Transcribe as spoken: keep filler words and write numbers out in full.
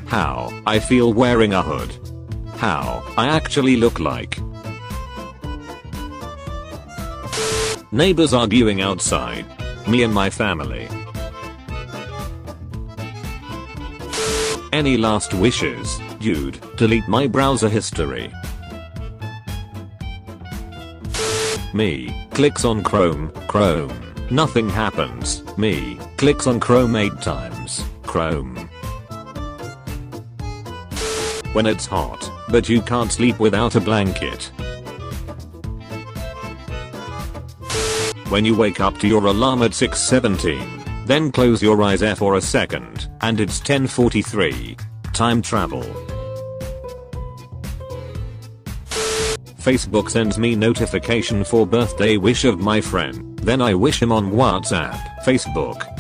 How I feel wearing a hood. How I actually look like. Neighbors arguing outside. Me and my family. Any last wishes, dude? Delete my browser history. Me, clicks on Chrome, Chrome. Nothing happens. Me, clicks on Chrome eight times, Chrome. When it's hot, but you can't sleep without a blanket. When you wake up to your alarm at six seventeen, then close your eyes for a second, and it's ten forty-three. Time travel. Facebook sends me notification for birthday wish of my friend, then I wish him on WhatsApp. Facebook.